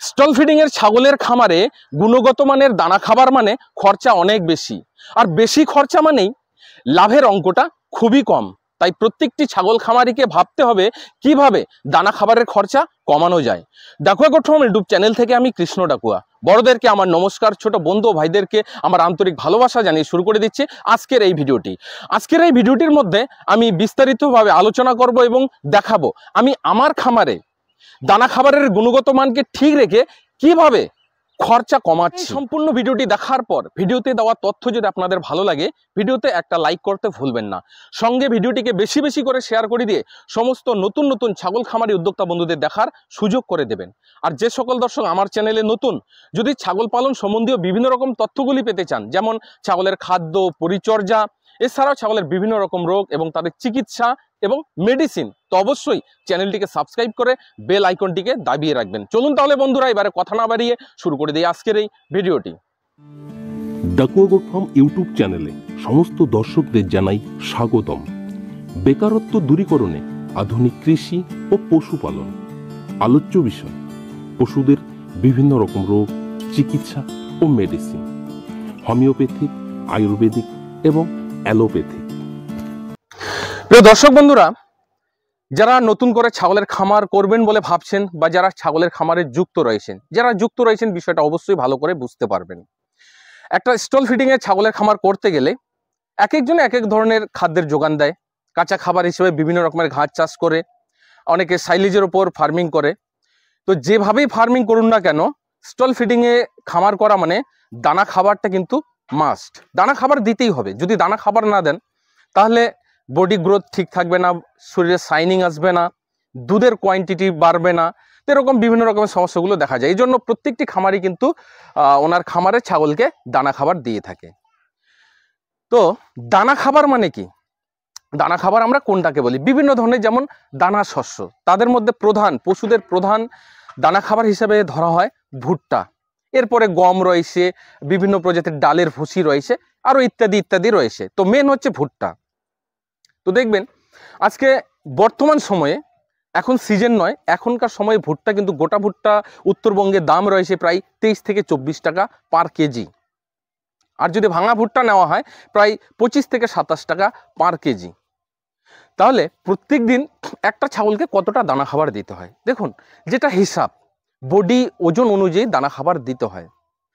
Stall feeding এর ছাগলের খামারে গুণগত মানের দানা খাবার মানে খরচা অনেক বেশি, আর বেশি খরচা মানেই লাভের অঙ্কটা খুবই কম। তাই প্রত্যেকটি ছাগল খামারিকে ভাবতে হবে কিভাবে দানা খাবারের খরচা কমানো যায়। Dakua goat farm YouTube channel থেকে আমি কৃষ্ণ ডাকুয়া বড়দেরকে আমার নমস্কার, ছোট বন্ধু ও ভাইদেরকে আমার আন্তরিক ভালোবাসা জানিয়ে শুরু করে দিচ্ছি আজকের এই ভিডিওটি। আজকের এই ভিডিওটির মধ্যে আমি বিস্তারিতভাবে আলোচনা করব এবং দেখাবো আমি আমার খামারে দানা খাবারের গুণগত মানকে ঠিক রেখে কিভাবে খরচা কমাচ্ছি। সম্পূর্ণ ভিডিওটি দেখার পর ভিডিওতে দেওয়া তথ্য যদি আপনাদের ভালো লাগে ভিডিওতে একটা লাইক করতে ভুলবেন না, সঙ্গে ভিডিওটিকে বেশি বেশি করে শেয়ার করে দিয়ে সমস্ত নতুন নতুন ছাগল খামারি উদ্যোক্তা বন্ধুদের দেখার সুযোগ করে দেবেন। আর যে সকল দর্শক আমার চ্যানেলে নতুন, যদি ছাগল পালন সম্বন্ধীয় বিভিন্ন রকম তথ্যগুলি পেতে চান, যেমন ছাগলের খাদ্য, পরিচর্যা, এছাড়াও ছাগলের বিভিন্ন রকম রোগ এবং তাদের চিকিৎসা এবং মেডিসিন, তো অবশ্যই চ্যানেলটিকে সাবস্ক্রাইব করে বেল আইকনটিকে দাবিয়ে রাখবেন। চলুন তাহলে বন্ধুরা এবারে কথা না বাড়িয়ে শুরু করে দিই আজকের এই ভিডিওটি। ডাকুয়া গোট ফার্ম ইউটিউব চ্যানেলে সমস্ত দর্শকদের জানাই স্বাগতম। বেকারত্ব দূরীকরণে আধুনিক কৃষি ও পশুপালন আলোচ্য বিষয়। পশুদের বিভিন্ন রকম রোগ, চিকিৎসা ও মেডিসিন, হোমিওপ্যাথিক, আয়ুর্বেদিক এবং অ্যালোপ্যাথিক। প্রিয় দর্শক বন্ধুরা, যারা নতুন করে ছাগলের খামার করবেন বলে ভাবছেন বা যারা ছাগলের খামারে যুক্ত রয়েছেন বিষয়টা অবশ্যই ভালো করে বুঝতে পারবেন। একটা স্টল ফিডিং এর ছাগলের খামার করতে গেলে এক একজনে এক এক ধরনের খাদ্যের যোগান দেয়। কাঁচা খাবার হিসেবে বিভিন্ন রকমের ঘাস চাষ করে, অনেকে সাইলেজের ওপর ফার্মিং করে। তো যেভাবেই ফার্মিং করুন না কেন, স্টল ফিডিং এ খামার করা মানে দানা খাবারটা কিন্তু মাস্ট। দানা খাবার দিতেই হবে। যদি দানা খাবার না দেন তাহলে বডি গ্রোথ ঠিক থাকবে না, শরীরে শাইনিং আসবে না, দুধের কোয়ান্টিটি বাড়বে না, এরকম বিভিন্ন রকমের সমস্যাগুলো দেখা যায়। এই জন্য প্রত্যেকটি খামারই কিন্তু ওনার খামারে ছাগলকে দানা খাবার দিয়ে থাকে। তো দানা খাবার মানে কি? দানা খাবার আমরা কোনটাকে বলি? বিভিন্ন ধরনের, যেমন দানা শস্য, তাদের মধ্যে পশুদের প্রধান দানা খাবার হিসেবে ধরা হয় ভুট্টা, এরপরে গম রয়েছে, বিভিন্ন প্রজাতির ডালের ভুসি রয়েছে, আরো ইত্যাদি ইত্যাদি রয়েছে। তো মেন হচ্ছে ভুট্টা। তো দেখবেন আজকে বর্তমান সময়ে, এখন সিজন নয়, এখনকার সময়ে ভুট্টা কিন্তু গোটা ভুট্টা উত্তরবঙ্গে দাম রয়েছে প্রায় 23 থেকে 24 টাকা পার কেজি। আর যদি ভাঙা ভুট্টা নেওয়া হয় প্রায় 25 থেকে 27 টাকা পার কেজি। তাহলে প্রত্যেক দিন একটা ছাগলকে কতটা দানা খাবার দিতে হয়? দেখুন, যেটা হিসাব বডি ওজন অনুযায়ী দানা খাবার দিতে হয়।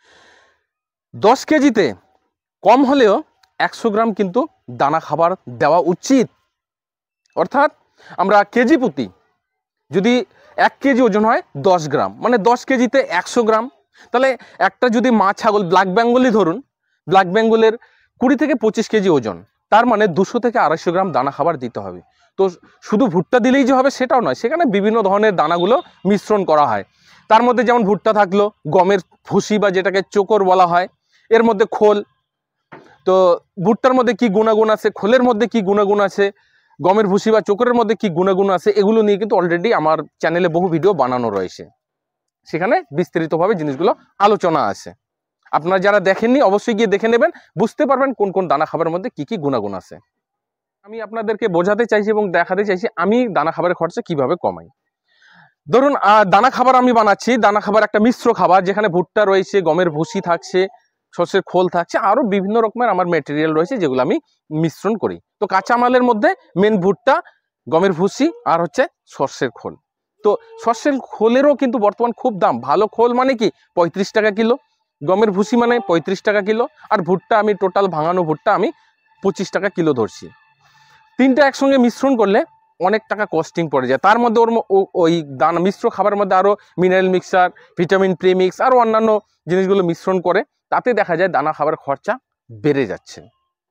10 কেজিতে কম হলেও 100 গ্রাম কিন্তু দানা খাবার দেওয়া উচিত। অর্থাৎ আমরা কেজি প্রতি যদি 1 কেজি ওজন হয় 10 গ্রাম, মানে 10 কেজিতে 100 গ্রাম। তাহলে একটা যদি মা ছাগল ব্ল্যাক বেঙ্গলি ধরুন, ব্ল্যাক বেঙ্গলের 20 থেকে 25 কেজি ওজন, তার মানে 200 থেকে 250 গ্রাম দানা খাবার দিতে হবে। তো শুধু ভুট্টা দিলেই যে হবে সেটাও নয়, সেখানে বিভিন্ন ধরনের দানাগুলো মিশ্রণ করা হয়। তার মধ্যে যেমন ভুট্টা থাকলো, গমের ভুসি বা যেটাকে চোকর বলা হয়, এর মধ্যে খোল। তো ভুট্টার মধ্যে কি গুণাগুণ আছে, খোলের মধ্যে কি গুণাগুণ আছে, গমের ভুসি বা চোকরের মধ্যে কি গুণাগুণ আছে, এগুলো নিয়ে কিন্তু অলরেডি আমার চ্যানেলে বহু ভিডিও বানানো রয়েছে, সেখানে বিস্তারিতভাবে জিনিসগুলো আলোচনা আছে। আপনারা যারা দেখেননি অবশ্যই গিয়ে দেখে নেবেন, বুঝতে পারবেন কোন কোন দানা খাবারের মধ্যে কি কি গুণাগুণ আছে। আমি আপনাদেরকে বোঝাতে চাইছি এবং দেখাতে চাইছি আমি দানা খাবারের খরচা কিভাবে কমাই। ধরুন দানা খাবার আমি বানাচ্ছি, দানা খাবার একটা মিশ্র খাবার, যেখানে ভুট্টা রয়েছে, গমের ভুসি থাকছে, শস্যের খোল থাকছে, আরো বিভিন্ন রকমের আমার মেটেরিয়াল রয়েছে যেগুলো আমি মিশ্রণ করি। তো কাঁচামালের মধ্যে মেন ভুট্টা, গমের ভুসি আর হচ্ছে শস্যের খোল। তো শস্যের খোলেরও কিন্তু বর্তমান খুব দাম। ভালো খোল মানে কি 35 টাকা কিলো, গমের ভুসি মানে 35 টাকা কিলো, আর ভুট্টা আমি টোটাল ভাঙানো ভুট্টা আমি 25 টাকা কিলো ধরছি। তিনটা একসঙ্গে মিশ্রণ করলে অনেক টাকা কস্টিং পড়ে যায়। তার মধ্যে ওই দানা মিশ্র খাবারের মধ্যে আরো মিনারেল মিক্সার, ভিটামিন প্রিমিক্স, আরো অন্যান্য জিনিসগুলো মিশ্রণ করে, তাতে দেখা যায় দানা খাবার খরচা বেড়ে যাচ্ছে।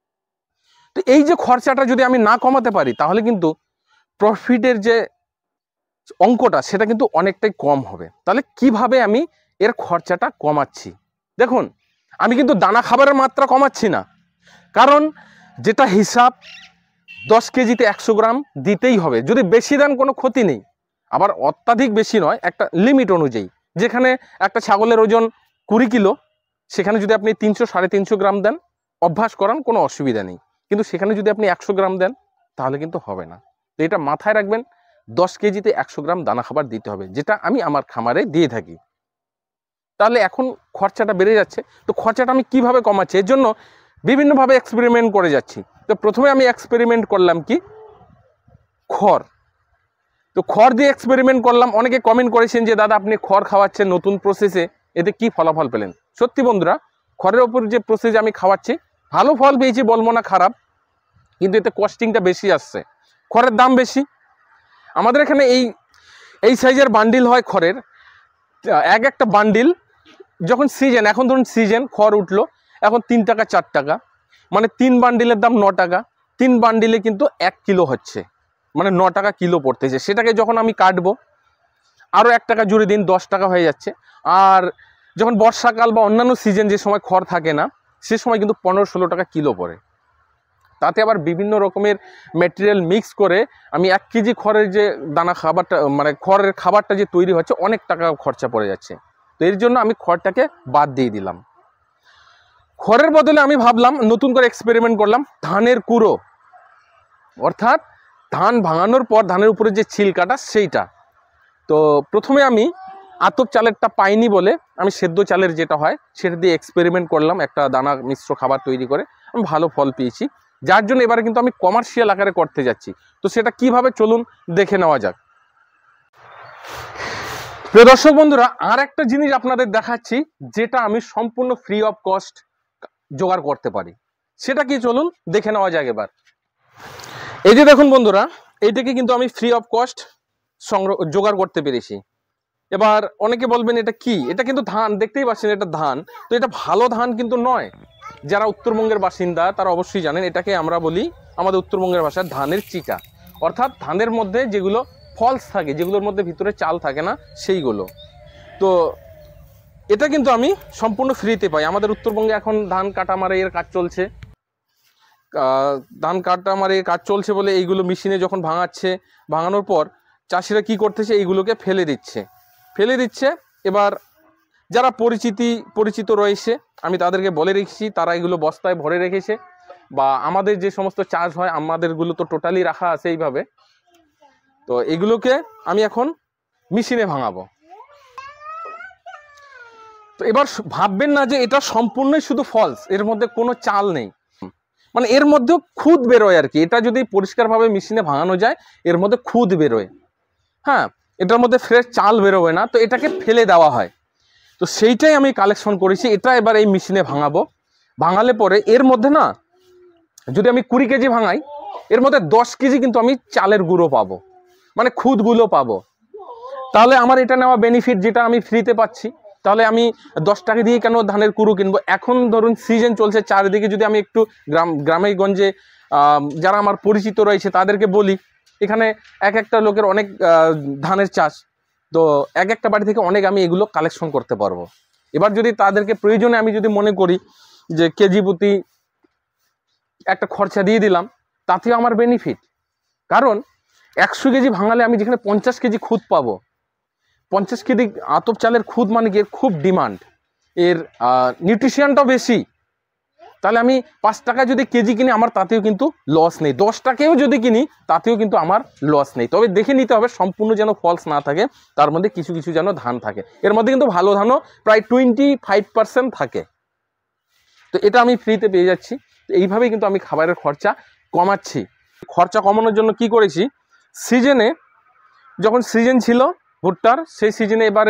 তো এই যে খরচাটা যদি আমি না কমাতে পারি তাহলে কিন্তু প্রফিটের যে অঙ্কটা সেটা কিন্তু অনেকটাই কম হবে। তাহলে কিভাবে আমি এর খরচাটা কমাচ্ছি? দেখুন, আমি কিন্তু দানা খাবারের মাত্রা কমাচ্ছি না, কারণ যেটা হিসাব 10 কেজিতে 100 গ্রাম দিতেই হবে। যদি বেশি দেন কোনো ক্ষতি নেই, আবার অত্যাধিক বেশি নয়, একটা লিমিট অনুযায়ী। যেখানে একটা ছাগলের ওজন 20 কিলো, সেখানে যদি আপনি 300-350 গ্রাম দেন, অভ্যাস করান, কোনো অসুবিধা নেই। কিন্তু সেখানে যদি আপনি 100 গ্রাম দেন তাহলে কিন্তু হবে না। তো এটা মাথায় রাখবেন, 10 কেজিতে 100 গ্রাম দানা খাবার দিতে হবে, যেটা আমি আমার খামারে দিয়ে থাকি। তাহলে এখন খরচাটা বেড়ে যাচ্ছে। তো খরচাটা আমি কিভাবে কমাচ্ছি, এর জন্য বিভিন্নভাবে এক্সপেরিমেন্ট করে যাচ্ছি। তো প্রথমে আমি এক্সপেরিমেন্ট করলাম কি, খড়। তো খড় দিয়ে এক্সপেরিমেন্ট করলাম। অনেকে কমেন্ট করেছেন যে দাদা আপনি খড় খাওয়াচ্ছেন নতুন প্রসেসে, এতে কি ফলাফল পেলেন? সত্যি বন্ধুরা, খড়ের ওপর যে প্রসেসে আমি খাওয়াচ্ছি, ভালো ফল পেয়েছি, বলবো না খারাপ, কিন্তু এতে কস্টিংটা বেশি আসছে, খড়ের দাম বেশি। আমাদের এখানে এই সাইজের বান্ডিল হয় খড়ের, একটা বান্ডিল যখন সিজন, এখন ধরুন সিজন খড় উঠলো, এখন 3 টাকা 4 টাকা, মানে 3 বান্ডিলের দাম 9 টাকা। 3 বান্ডিলে কিন্তু 1 কিলো হচ্ছে, মানে 9 টাকা কিলো পড়তেছে। সেটাকে যখন আমি কাটবো, আরও 1 টাকা জুড়ে দিন, 10 টাকা হয়ে যাচ্ছে। আর যখন বর্ষাকাল বা অন্যান্য সিজন যে সময় খড় থাকে না, সে সময় কিন্তু 15-16 টাকা কিলো পড়ে। তাতে আবার বিভিন্ন রকমের ম্যাটেরিয়াল মিক্স করে আমি 1 কেজি খড়ের যে দানা খাবারটা, মানে খড়ের খাবারটা যে তৈরি হচ্ছে, অনেক টাকা খরচা পড়ে যাচ্ছে। তো এর জন্য আমি খড়টাকে বাদ দিয়ে দিলাম। খড়ের বদলে আমি ভাবলাম, নতুন করে এক্সপেরিমেন্ট করলাম ধানের কুড়ো, অর্থাৎ ধান ভাঙানোর পর ধানের উপরে যে ছিলকাটা সেইটা। তো প্রথমে আমি আতপ চালেরটা পাইনি বলে আমি সেদ্ধ চালের যেটা হয় সেটা দিয়ে এক্সপেরিমেন্ট করলাম, একটা দানা মিশ্র খাবার তৈরি করে। আমি ভালো ফল পেয়েছি, যার জন্য এবারে কিন্তু আমি কমার্শিয়াল আকারে করতে যাচ্ছি। তো সেটা কিভাবে, চলুন দেখে নেওয়া যাক। প্রিয় দর্শক বন্ধুরা, আর একটা জিনিস আপনাদের দেখাচ্ছি, যেটা আমি সম্পূর্ণ ফ্রি অফ কস্ট জোগাড় করতে পারি। সেটা কি, চলুন দেখে নেওয়া যাক এবার। এই যে দেখুন বন্ধুরা, এইটাকে কিন্তু আমি ফ্রি অফ কস্ট জোগাড় করতে পেরেছি। এবার অনেকে বলবেন এটা কি, এটা কিন্তু ধান, দেখতেই পাচ্ছেন এটা ধান। তো এটা ভালো ধান কিন্তু নয়। যারা উত্তরবঙ্গের বাসিন্দা তারা অবশ্যই জানেন, এটাকে আমরা বলি আমাদের উত্তরবঙ্গের ভাষায় ধানের চিটা, অর্থাৎ ধানের মধ্যে যেগুলো ফলস থাকে, যেগুলোর মধ্যে ভিতরে চাল থাকে না, সেইগুলো। তো এটা কিন্তু আমি সম্পূর্ণ ফ্রিতে পাই। আমাদের উত্তরবঙ্গে এখন ধান কাটা মারাইয়ের কাজ চলছে, ধান কাটা মারিয়ে কাজ চলছে বলে এইগুলো মেশিনে যখন ভাঙাচ্ছে, ভাঙানোর পর চাষিরা কি করতেছে, এইগুলোকে ফেলে দিচ্ছে। এবার যারা পরিচিত রয়েছে, আমি তাদেরকে বলে রেখেছি, তারা এগুলো বস্তায় ভরে রেখেছে। বা আমাদের যে সমস্ত চাষ হয়, আমাদেরগুলো তো টোটালি রাখা আছে এইভাবে। তো এগুলোকে আমি এখন মেশিনে ভাঙাবো। তো এবার ভাববেন না যে এটা সম্পূর্ণই শুধু ফলস, এর মধ্যে কোনো চাল নেই, মানে এর মধ্যেও খুদ বেরোয় আর কি। এটা যদি পরিষ্কারভাবে মেশিনে ভাঙানো যায়, এর মধ্যে খুদ বেরোয়। হ্যাঁ, এটার মধ্যে ফ্রেশ চাল বেরোবে না, তো এটাকে ফেলে দেওয়া হয়। তো সেইটাই আমি কালেকশন করেছি, এটা এবার এই মেশিনে ভাঙাবো। ভাঙালে পরে এর মধ্যে না, যদি আমি 20 কেজি ভাঙাই, এর মধ্যে 10 কেজি কিন্তু আমি চালের গুঁড়ো পাবো, মানে খুদগুলো পাবো। তাহলে আমার এটা নেওয়া বেনিফিট, যেটা আমি ফ্রিতে পাচ্ছি। তাহলে আমি 10 টাকা দিয়ে কেন ধানের কুড়ো কিনবো? এখন ধরুন সিজন চলছে চারিদিকে, যদি আমি একটু গ্রামে গঞ্জে যারা আমার পরিচিত রয়েছে তাদেরকে বলি, এখানে একটা লোকের অনেক ধানের চাষ, তো একটা বাড়ি থেকে অনেক আমি এগুলো কালেকশন করতে পারবো। এবার যদি তাদেরকে প্রয়োজনে আমি যদি মনে করি যে কেজি প্রতি একটা খরচা দিয়ে দিলাম, তাতেও আমার বেনিফিট। কারণ 100 কেজি ভাঙালে আমি যেখানে 50 কেজি খুদ পাবো, 50 কেজি আতপ চালের খুদ, মানে কি এর খুব ডিমান্ড, এর নিউট্রিশনটাও বেশি। তাহলে আমি 5 টাকা যদি কেজি কিনি, আমার তাতেও কিন্তু লস নেই। 10 টাকায়ও যদি কিনি, তাতেও কিন্তু আমার লস নেই। তবে দেখে নিতে হবে সম্পূর্ণ যেন ফলস না থাকে, তার মধ্যে কিছু কিছু যেন ধান থাকে। এর মধ্যে কিন্তু ভালো ধানও প্রায় 25% থাকে। তো এটা আমি ফ্রিতে পেয়ে যাচ্ছি। তো এইভাবেই কিন্তু আমি খাবারের খরচা কমাচ্ছি। খরচা কমানোর জন্য কি করেছি, সিজনে, যখন সিজন ছিল ভুট্টার, সেই সিজনে এবারে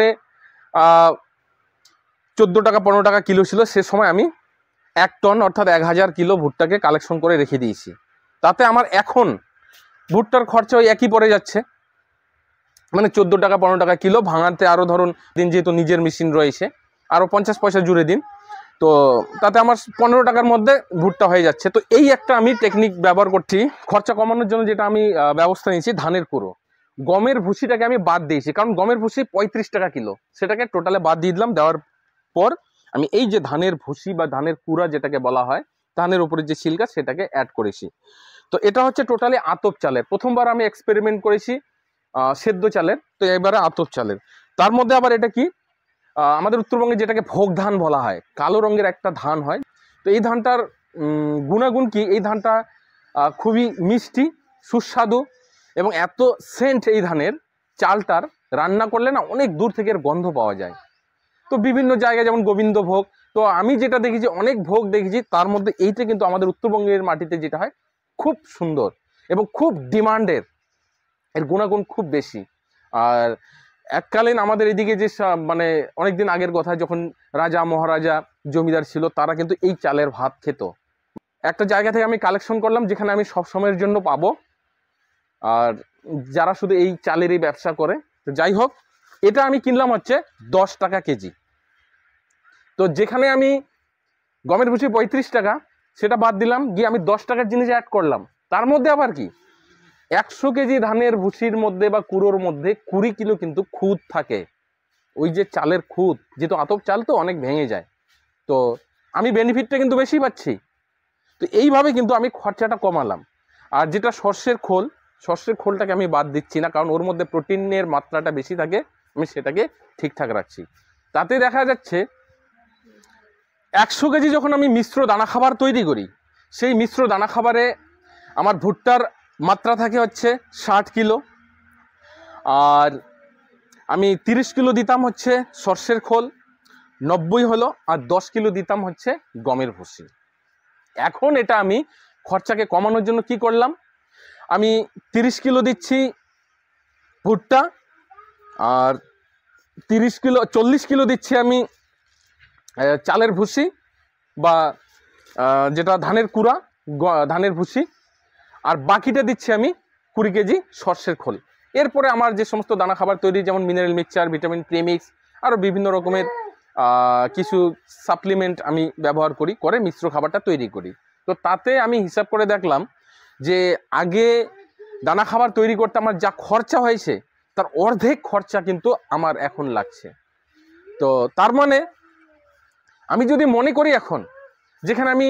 14 টাকা 15 টাকা কিলো ছিল, সে সময় আমি 1 টন অর্থাৎ 1000 কিলো ভুট্টাকে কালেকশন করে রেখে দিয়েছি। তাতে আমার এখন ভুট্টার খরচা ওই একই পড়ে যাচ্ছে, মানে 14 টাকা 15 টাকা কিলো। ভাঙাতে আরও ধরুন দিন, যেহেতু নিজের মেশিন রয়েছে, আরও 50 পয়সা জুড়ে দিন, তো তাতে আমার 15 টাকার মধ্যে ভুট্টা হয়ে যাচ্ছে। তো এই একটা আমি টেকনিক ব্যবহার করছি খরচা কমানোর জন্য, যেটা আমি ব্যবস্থা নিয়েছি। ধানের কুড়ো, গমের ভুসিটাকে আমি বাদ দিয়েছি, কারণ গমের ভুসি 35 টাকা কিলো, সেটাকে টোটালে বাদ দিয়ে দিলাম। দেওয়ার পর আমি এই যে ধানের ভুসি বা ধানের কুড়া যেটাকে বলা হয়, ধানের উপরে যে ছিলকা, সেটাকে অ্যাড করেছি। তো এটা হচ্ছে টোটালি আতপ চালের। প্রথমবার আমি এক্সপেরিমেন্ট করেছি সেদ্ধ চালের, তো এবারে আতপ চালের। তার মধ্যে আবার এটা কি, আমাদের উত্তরবঙ্গে যেটাকে ভোগ ধান বলা হয়, কালো রঙের একটা ধান হয়। তো এই ধানটার গুণাগুণ কি, এই ধানটা খুবই মিষ্টি, সুস্বাদু, এবং এত সেন্ট এই ধানের চালটার, রান্না করলে না অনেক দূর থেকে এর গন্ধ পাওয়া যায়। তো বিভিন্ন জায়গায় যেমন গোবিন্দভোগ, তো আমি যেটা দেখেছি অনেক ভোগ দেখেছি, তার মধ্যে এইটা কিন্তু আমাদের উত্তরবঙ্গের মাটিতে যেটা হয় খুব সুন্দর এবং খুব ডিমান্ডের, এর গুণাগুণ খুব বেশি। আর এককালীন আমাদের এদিকে যে মানে অনেকদিন আগের কথা, যখন রাজা মহারাজা জমিদার ছিল, তারা কিন্তু এই চালের ভাত খেত। একটা জায়গা থেকে আমি কালেকশন করলাম যেখানে আমি সব সময়ের জন্য পাবো, আর যারা শুধু এই চালেরই ব্যবসা করে। তো যাই হোক, এটা আমি কিনলাম হচ্ছে 10 টাকা কেজি। তো যেখানে আমি গমের ভুসি 35 টাকা, সেটা বাদ দিলাম, গিয়ে আমি 10 টাকার জিনিস অ্যাড করলাম। তার মধ্যে আবার কি 100 কেজি ধানের ভুসির মধ্যে বা কুড়োর মধ্যে 20 কিলো কিন্তু খুদ থাকে। ওই যে চালের খুদ, যেহেতু আতপ চাল তো অনেক ভেঙে যায়, তো আমি বেনিফিটটা কিন্তু বেশি পাচ্ছি। তো এইভাবে কিন্তু আমি খরচাটা কমালাম। আর যেটা সর্ষের খোলটাকে আমি বাদ দিচ্ছি না, কারণ ওর মধ্যে প্রোটিনের মাত্রাটা বেশি থাকে, আমি সেটাকে ঠিকঠাক রাখছি। তাতে দেখা যাচ্ছে 100 কেজি যখন আমি মিশ্র দানা খাবার তৈরি করি, সেই মিশ্র দানা খাবারে আমার ভুট্টার মাত্রা থাকে হচ্ছে 60 কিলো, আর আমি 30 কিলো দিতাম হচ্ছে সর্ষের খোল, 90 হলো, আর 10 কিলো দিতাম হচ্ছে গমের ভুসি। এখন এটা আমি খরচাকে কমানোর জন্য কি করলাম, আমি 30 কিলো দিচ্ছি ভুট্টা, আর 40 কিলো দিচ্ছি আমি চালের ভুসি বা যেটা ধানের কুড়া, ধানের ভুসি, আর বাকিটা দিচ্ছি আমি 20 কেজি সর্ষের খোল। এরপরে আমার যে সমস্ত দানা খাবার তৈরি, যেমন মিনারেল মিক্সচার, ভিটামিন প্রিমিক্স, আরও বিভিন্ন রকমের কিছু সাপ্লিমেন্ট আমি ব্যবহার করে মিশ্র খাবারটা তৈরি করি। তো তাতে আমি হিসাব করে দেখলাম যে আগে দানা খাবার তৈরি করতে আমার যা খরচা হয়েছে, তার অর্ধেক খরচা কিন্তু আমার এখন লাগছে। তো তার মানে আমি যদি মনে করি এখন, যেখানে আমি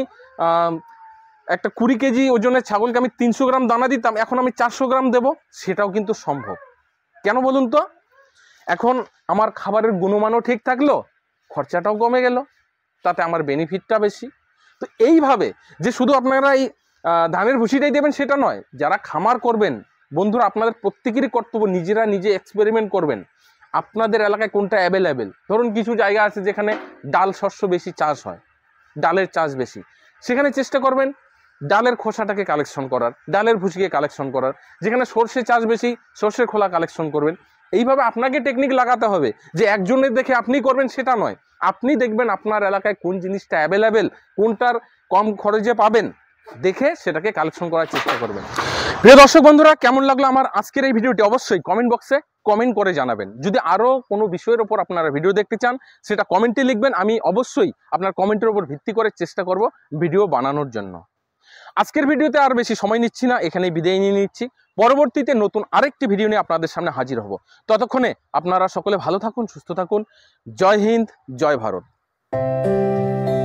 একটা 20 কেজি ওজনের ছাগলকে আমি 300 গ্রাম দানা দিতাম, এখন আমি 400 গ্রাম দেব, সেটাও কিন্তু সম্ভব। কেন বলুন তো? এখন আমার খাবারের গুণমানও ঠিক থাকলো, খরচাটাও কমে গেল, তাতে আমার বেনিফিটটা বেশি। তো এইভাবে যে শুধু আপনারা এই ধানের ভুসিটাই দেবেন সেটা নয়, যারা খামার করবেন বন্ধুরা, আপনাদের প্রত্যেকেরই কর্তব্য নিজেরা নিজে এক্সপেরিমেন্ট করবেন। আপনাদের এলাকায় কোনটা অ্যাভেলেবেল, ধরুন কিছু জায়গা আছে যেখানে ডাল শস্য বেশি চাষ হয়, ডালের চাষ বেশি, সেখানে চেষ্টা করবেন ডালের খোসাটাকে কালেকশন করার, ডালের ভুসিকে কালেকশন করার। যেখানে সর্ষে চাষ বেশি, সর্ষের খোলা কালেকশন করবেন। এইভাবে আপনাকে টেকনিক লাগাতে হবে, যে একজনের দেখে আপনি করবেন সেটা নয়। আপনি দেখবেন আপনার এলাকায় কোন জিনিসটা অ্যাভেলেবেল, কোনটার কম খরচে পাবেন, দেখে সেটাকে কালেকশন করার চেষ্টা করবেন। প্রিয় দর্শক বন্ধুরা, কেমন লাগলো আমার আজকের এই ভিডিওটি অবশ্যই কমেন্ট বক্সে কমেন্ট করে জানাবেন। যদি আরও কোনো বিষয়ের ওপর আপনারা ভিডিও দেখতে চান, সেটা কমেন্টে লিখবেন। আমি অবশ্যই আপনার কমেন্টের উপর ভিত্তি করে চেষ্টা করব ভিডিও বানানোর জন্য। আজকের ভিডিওতে আর বেশি সময় নিচ্ছি না, এখানেই বিদায় নিয়ে নিচ্ছি। পরবর্তীতে নতুন আরেকটি ভিডিও নিয়ে আপনাদের সামনে হাজির হব। ততক্ষণে আপনারা সকলে ভালো থাকুন, সুস্থ থাকুন। জয় হিন্দ, জয় ভারত।